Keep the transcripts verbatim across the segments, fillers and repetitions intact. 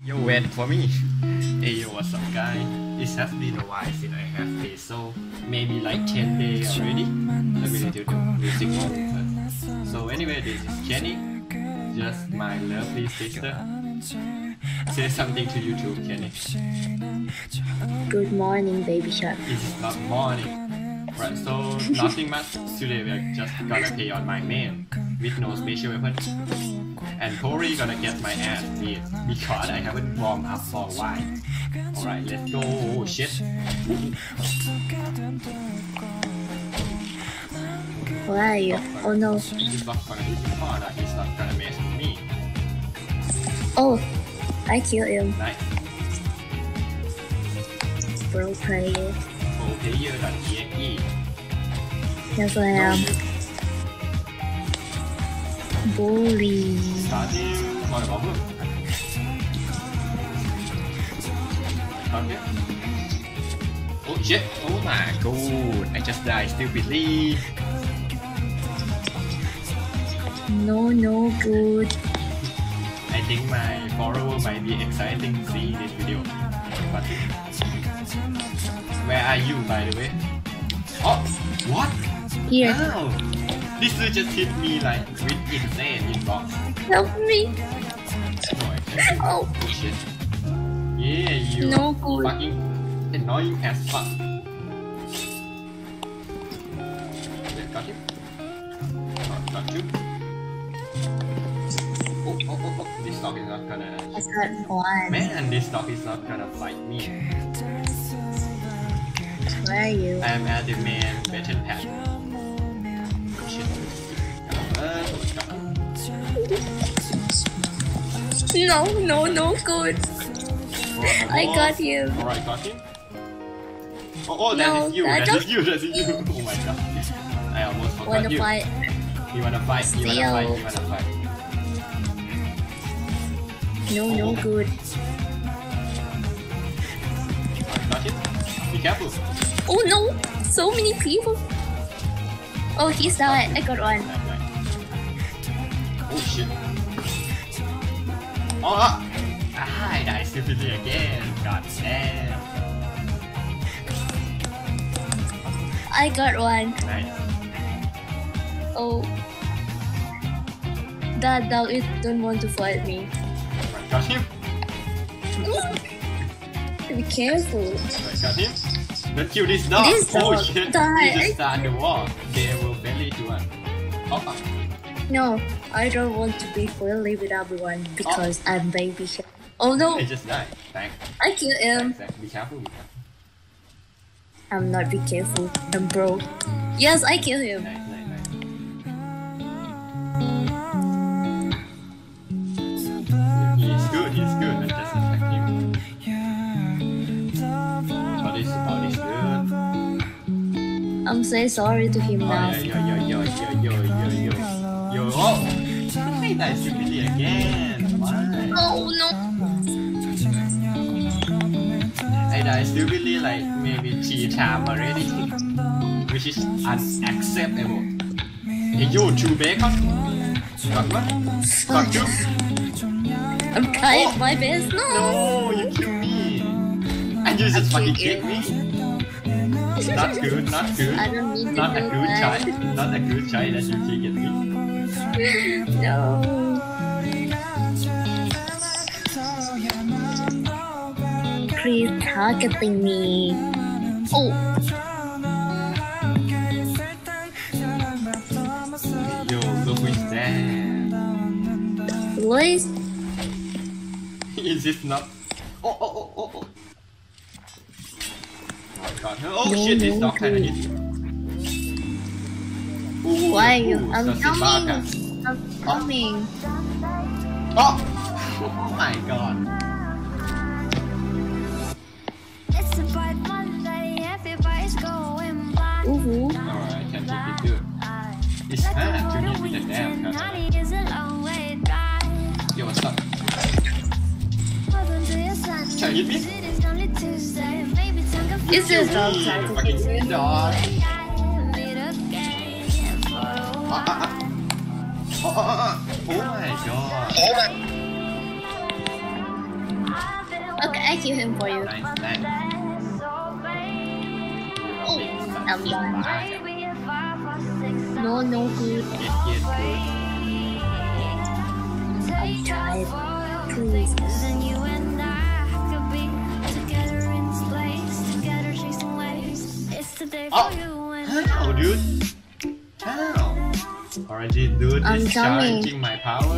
Yo, wait for me. Hey, yo, what's up, guys? It has been a while since I have played, so maybe like ten days already. Let me do the music volume first. So anyway, this is Kenny, just my lovely sister. Say something to you too, Kenny. Good morning, baby shark. It's not morning. Right, so nothing much. Today we're just gonna play on my main with no special weapon. And Tori gonna get my ass beat because I haven't warmed up for a while. Alright, let's go. Oh shit. Where are you? Oh no. He's not gonna hit me hard, he's not gonna mess with me. Oh, I killed him. Nice. Pro player. Pro player.exe. Yes, I am. Bully. Starting. What about him? Okay. Oh shit. Oh my god. I just died stupidly. No, no good. I think my follower might be exciting to see this video. But where are you, by the way? Oh, what? Here. Wow. This dude just hit me like with insane inbox. Help me. No, I can't. Oh. Oh shit. Yeah, you No good. fucking annoying as fuck. Wait, got him? Oh, got you. Oh, oh, oh, oh, this dog is not gonna... I got one. Man, this dog is not gonna fight me. Where are you? I am at the main battle pad. Oh shit. Uh, No, no, no good. I got you. Alright, got him. Oh, oh, that No, is you, I that don't- is you, that is you. Oh my god. I almost forgot Wanna you. fight? You wanna fight, you wanna Steal. fight, you wanna fight. No, no good. Alright, got him. Be careful. Oh no! So many people. Oh, he's died. I got one. Right, right. Oh shit. Oh, ah! Ah, I died stupidly again. God damn. I got one. Nice. Oh. That dog it don't want to fight me. Alright, got him. Be careful. Alright, got him. Don't kill this dog. This Oh dog shit. died. He just started the war. They will friendly to us. Oh, oh. No, I don't want to be friendly with everyone because I'm baby shark. Oh no! He just died. Thanks. I killed him. Thanks, thanks. Be careful, be careful. I'm not be careful. I'm broke. Yes, I killed him. Nice, nice, nice. He's good, he's good. Let's just attack him. All this, all this good. I'm so sorry to him Oh, now. yo, yo, yo, yo, yo, yo, yo, yo. Yo, oh! I died stupidly again. Why? Oh no! I died stupidly like maybe three times already. Which is unacceptable. Hey, you, two bacon? Got one? Got two? I'm trying Oh. my best. No! No, you killed me. And you just fucking kicked me. Not good, not good. I don't need to Not a do good that. child. Not a good child that you kicked me. No. Please targeting me. Oh, Yo, look who is that. Luis. Is this not? Oh, oh, oh, oh, oh. Oh god. Oh No, shit, this no, dog kinda no. hit. Ooh, Why are you? ooh, I'm Sasibaka. coming. I'm coming. Oh! Oh my god. It's a bright Monday, everybody's going by. Ooh. Alright, can keep it good. It's hard to hit with the damn gun. Honey is a long way drive. Yo, what's up? Welcome to your Sunday. Can you hit me? It is only Tuesday, maybe take a Is this Kill dog me, trying to fucking hit you? dog. Meet again for a Ah, while. ah, ah. Oh, oh, oh, oh. Oh my god. Okay, I kill him for you. Nice, nice. Oh, I'm done. Bye. No, no good. Yes, yes, good. I'm tired. Please. Then you and I could be together in this place, together chasing waves. It's today for Oh, you and how, dude? How? Already, dude I'm is coming. charging my power.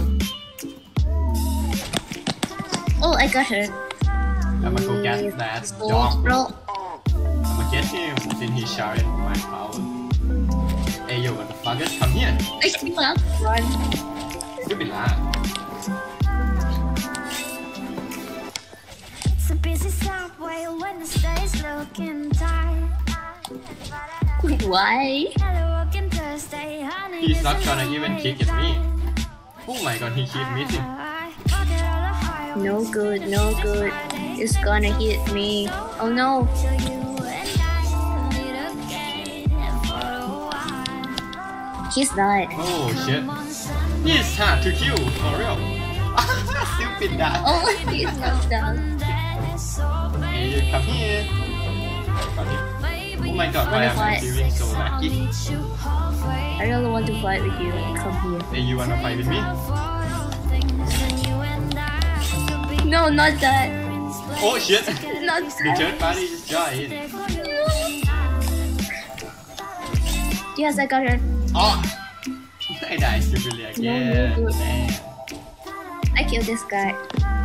Oh, I got her. I'ma go get that So dog. bro. I'ma get him since he's sharing my power. Hey yo, motherfucker, come here. I still have run. You be lying. it's a busy subway when the stage looking tight. Why? Hello, working Thursday, honey. He's it's not a gonna long even way kick at me. down. Oh my god, he keep missing. I pocket all the highways. No good, no good. It's gonna hit me. Oh no. Till you and I meet again for a while. He's died. Oh shit. Come on, Sunday. He's hard to kill, for real. Stupid that. Oh, he's not down. Hey, you come here. Got him. Oh my god, why am I feeling so lucky? I really want to fight with you. Come here. Hey, you wanna fight with me? No, not that. Oh shit! Not The that. third party just joined. Yes, I got her. Oh! I died stupidly again. No, no, no. Damn. I killed this guy.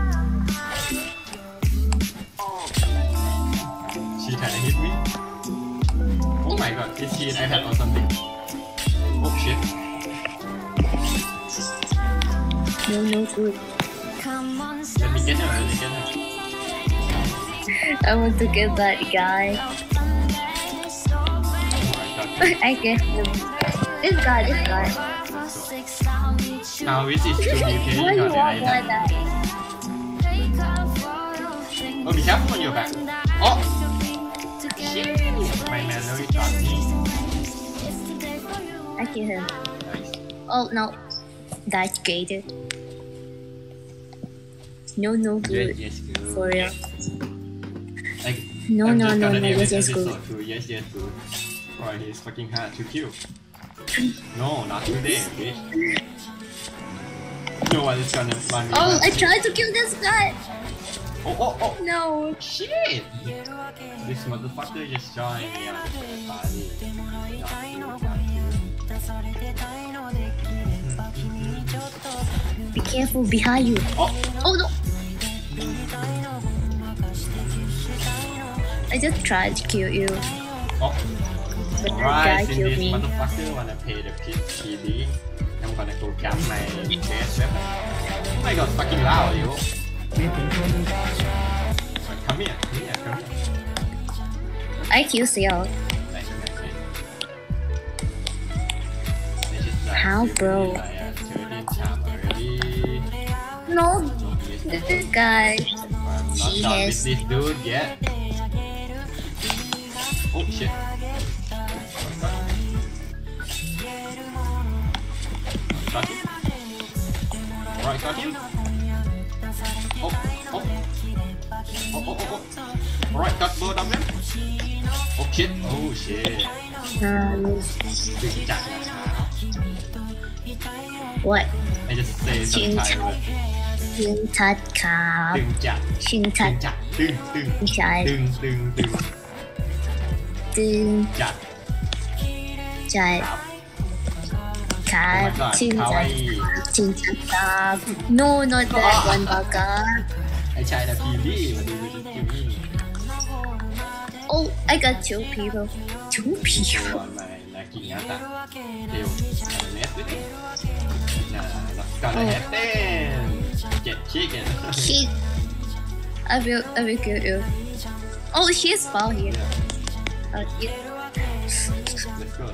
She trying to hit me. Oh my god, is he an iPad or something? Oh shit. No, no good. Let me get her, let me get her. I want to get that guy. Oh my god. I get him. This guy, this guy. How is it to be Why playing you on the walk like iPad? that? Oh, be careful on your back. Oh! Shit! My memory got me. I kill him. Nice. Oh no. That's gated. No, no Yes, good. yes, good. For real. Like, No, I'm no, just no, gonna no, name yes, it yes, good. episode two. Yes, yes, good. Boy, he's fucking hard to kill. No, not today, bitch. No one is gonna run me. Oh, back. I tried to kill this guy. Oh, oh, oh! No. Shit! This motherfucker just joined me on the party. Be careful behind you. Oh! Oh no. I just tried to kill you, Oh! but that guy Alright, since killed this me. motherfucker wanna pay the P D, I'm gonna go grab my best weapon. Oh my god, fucking loud, yo! Come here, come here, come here. I kill Seal. Nice, nice, nice. They just like How, give bro? me like a thirteen charm already. No, Yes, this guy. I'm not He done has- with this dude yet. Oh shit. Got him. Right, got him. Oh, oh. Oh, oh, oh, oh. Alright, got both of them. Oh shit. Oh shit. Um, ดึงจัดนะครับ what? I just say some Thai word ชิงทัดครับดึงจัดชิงดึทัดงจัดดึงดึงไม่ใช่ดึงดึงดึงดึงจัดใจครับครับ Oh my god ชิงคาทัวาดอิชิงทัดครับ no not that one บากาไอชายนะพีรี่มาดูดูทีนี่ oh I got two people two ตัว people มานากิงาตะเดียวเน็ตด้วยน่ารักกันแฮปเต้นเจ็ดชิคเก้น she I will I will kill you oh she's fall here oh, yeah. Let's go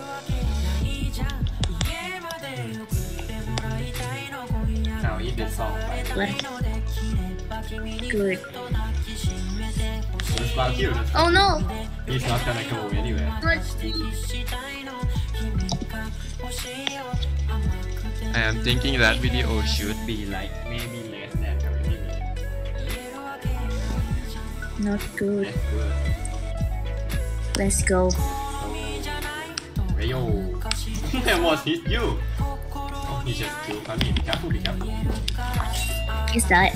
Now eat this song by What? Good. Let's go here Oh no! He's not gonna go anywhere Not I am thinking that video should be like maybe less than twenty minutes Not good. That's good. Let's go. So, Rayo. That was hit you. Oh, he just killed Kami. Be careful, be careful. Is that?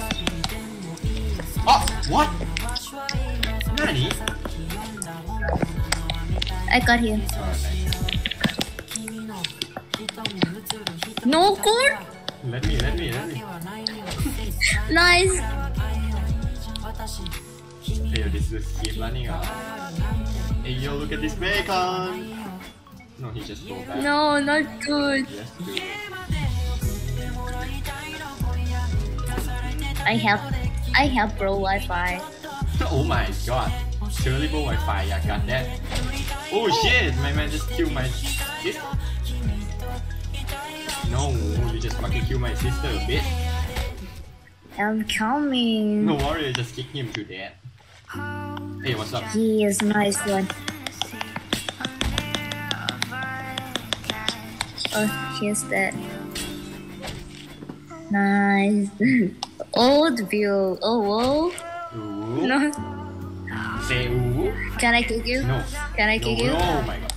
Oh, what? Nani? I got him. Oh, nice. No good. Let me, let me, let me. Nice. Hey, yo, this is keep running out. Hey, yo, look at this bacon. No, he just go back. No, not good. Yes, dude. I have, I have pro Wi-Fi. Oh my god. Terrible Wi-Fi, yeah, got that. Oh shit, my man just killed my sister. No, you just fucking killed my sister, bitch. I'm coming. No worry, just kick him to death. Hey, what's up? He is nice one. Oh, here's that. Nice. Old view. Oh, whoa. Ooh. No. Say ooh. Can I kick you? No. Can I No, kick you? no, oh my god.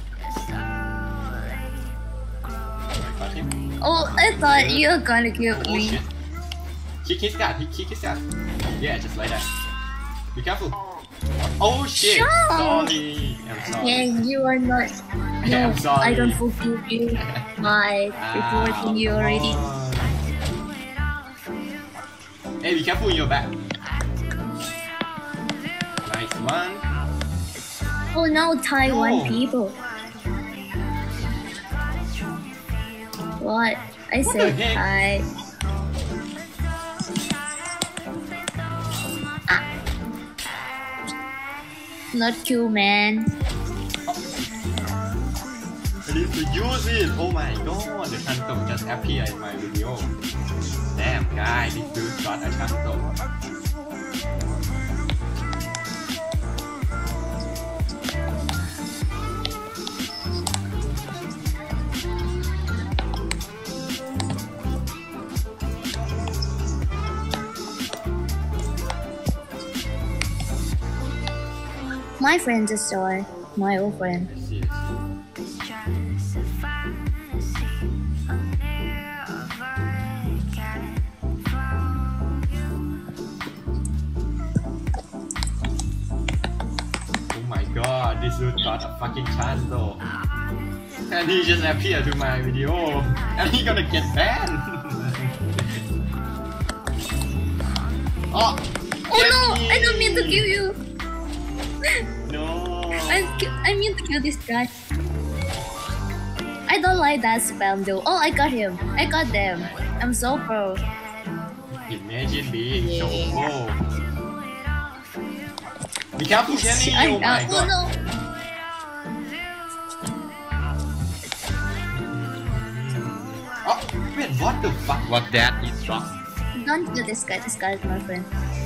I got him. Oh, I thought you were gonna kill Oh me. shit. Kick his guard, he kick his guard. Yeah, just like that. Be careful. Oh shit! Shut up. Sorry. I'm sorry. Yeah, you are not. No, I'm sorry. I don't forgive you. By reporting you already. Ah, hey, be careful in your back. Nice one. Oh no, Taiwan No. people. What? I What said the heck? hi. Ah. Not cool, man. I need to use it. Oh my god, the Shanto just appeared in my video. Damn guy, this dude got a Shanto. My friend just joined. My old friend. Let's see, let's see. Oh my god, this dude got a fucking Shanto. And he just appeared to my video. And he gonna get banned. Oh! Oh get no! me. I don't mean to kill you. No! I ki- I mean to kill this guy. I don't like that spam though. Oh, I got him. I got them. I'm so pro. Imagine being so Yeah. cool. Be careful, Jenny! I, Oh my uh, oh god! no! Oh, wait, what the fuck was that? He dropped. Don't kill this guy. This guy is my friend.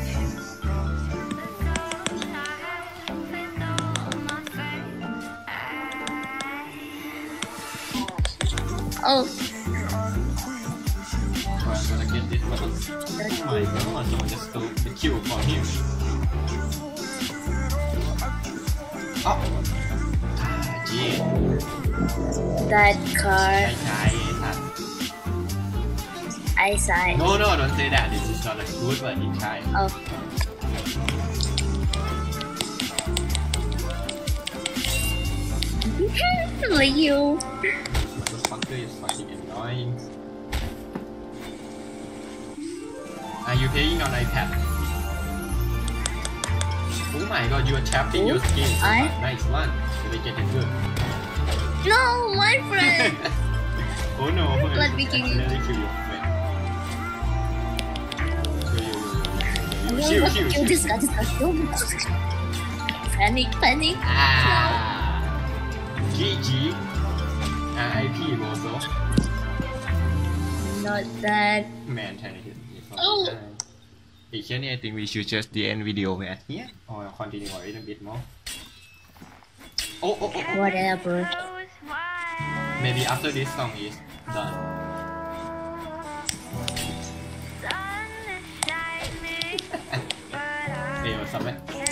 Oh, I'm gonna get this one. Oh my god, someone just stole the kill from him. Oh! Ah, gee. that car. ใช่ๆครับ Eyesight. No, no, don't say that. This is not a good word. It's shy. Oh. Leo. Motherfucker is fucking annoying. Are you playing on iPad? Oh my god, you are tapping your skin. I- Nice one. Did I get it good? No, my friend. Oh no, Let me kill you. accidentally kill your friend. Yo, yo, yo, yo, yo, yo. No, Shield, not shield, kill shield. this guy. This guy. No. Panic, panic. Ah. G G. R I P Bozo. Not that. Man, trying to hit me from Oh. behind. Actually, I think we should just the end video at here or continue a little bit more. Oh, oh, oh, oh. Whatever. Maybe after this song is done. Hey, what's up, man?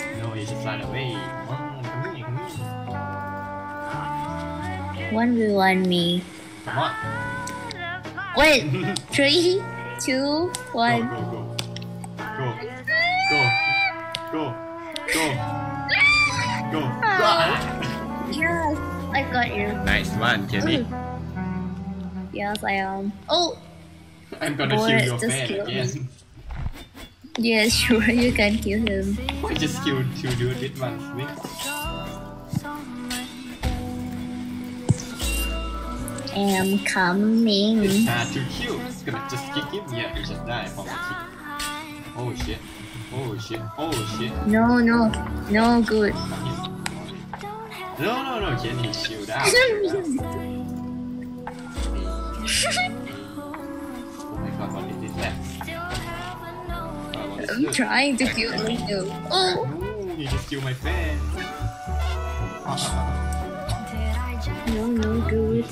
he just ran away. Come on, come here, come here. One v one me. Come on. Wait, three, two, Go, one. go, go. Go. Go. Go. Go. Go. Go. Yes, I got you. Nice one, Kenny. Yes, I am. Oh, I'm gonna Boy, kill your just fan kill again. yeah, sure, you can kill him. I just killed two dudes with one swing. I'm coming. It's hard to kill. It's gonna just kick him. Yeah, he just died from a kick. Oh shit. Oh shit. Oh shit. No, no, no good. No, no, no, Kenny, shield out. Oh my god, what is this left? Oh, what is I'm this? trying to kill Leo. Oh, No, he just killed my fan. no, no good.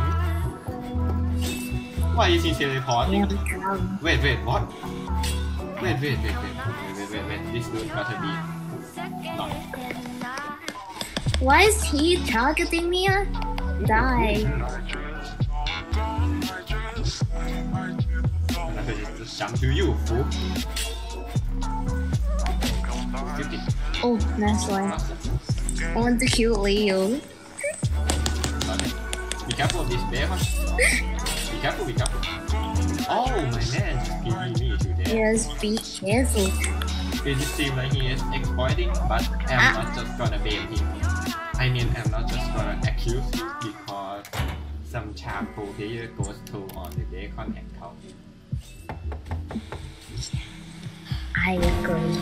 Why is he teleporting? I'm coming. Wait, wait, what? Wait, wait, wait, wait, wait, wait, wait, wait. This dude gotta be not. Why is he targeting me? Die. I'm gonna just jump to you, fool. fifty. Oh, nice one. I want to kill Leo. Okay. Be careful of this bear. Be careful, be careful. Oh, my man just giving me to death. Yes, be careful. It just seems like he is exploiting, but I'm Ah. not just gonna blame him. I mean, I'm not just gonna accuse him because some charcoal player goes to on the Bacon account. I agree.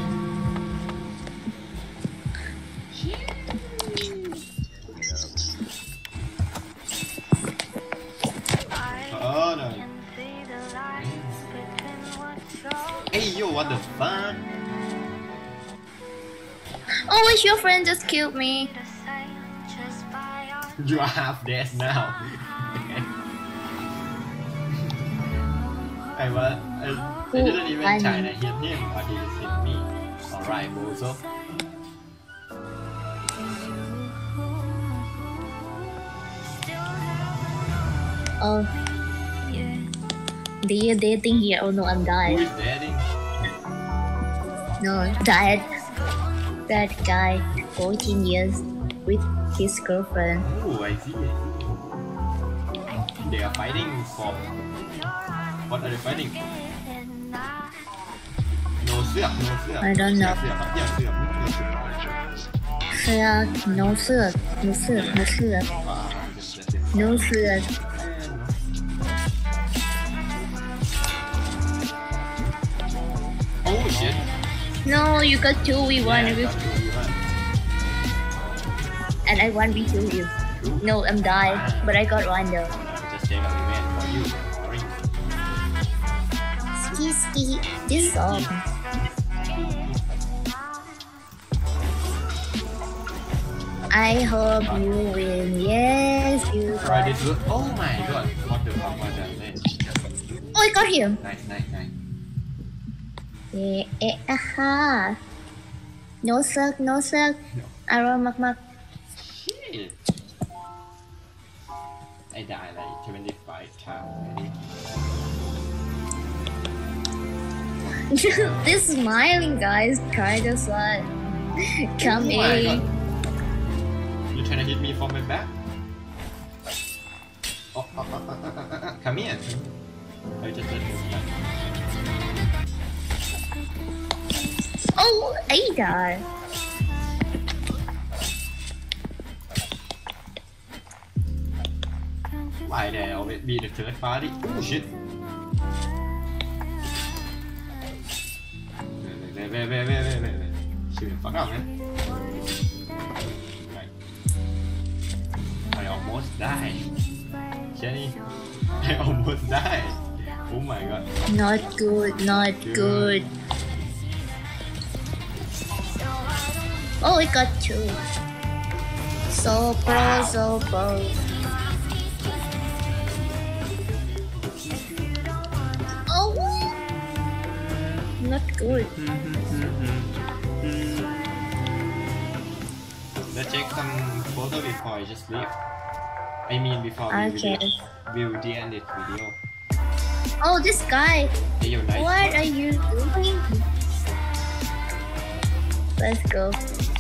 Oh no. Hey yo, what the fuck? Oh, it's your friend just killed me. You are half dead now. I was, I, I didn't even I'm- try to hit him, but he just hit me. Alright, Bozo. Oh. They are dating here. Oh no, I'm Who dying. is dating? No, that that guy, fourteen years with his girlfriend. Oh, I see. I see. They are fighting for. What are they fighting for? No เสือก no เสือก I don't know. เสือกครับอย่าเสือกอย่าเสือก Sir, no sir, no sir, no sir, อ่า just just just no sir. Oh shit. No, you got two v one Yeah, with, got two v one. and I one v two you. No, I'm dying, but I got one though. Just take a revenge for you. Sorry. Ski ski, this is all. I hope you win. Yes, you Try got. this look. Oh my god. What the fuck was that man? Oh, I got him. Nice, nice, nice. Eh, eh, aha. No suck, no suck. No. Arrow mak mak. Shit. I died like twenty-five times already. This smiling guys try to slide. Come Oh my in. god. You trying to hit me from my back? Oh, oh, oh, oh, oh, oh, oh. Come here. I just let you back. Oh, Ada. Why they always be the third party? Oh shit. Wait, wait, wait, wait, wait, wait, wait. Shoot the fuck up, man. Right. I almost died. Jenny, I almost died. Oh my god. Not good, not good. Oh, we got two. So pro, so pro. Oh, not good. some photo before I just leave. I mean before we Okay. will the end this video. Oh, this guy. Hey, yo, nice What one. are you doing? Let's go.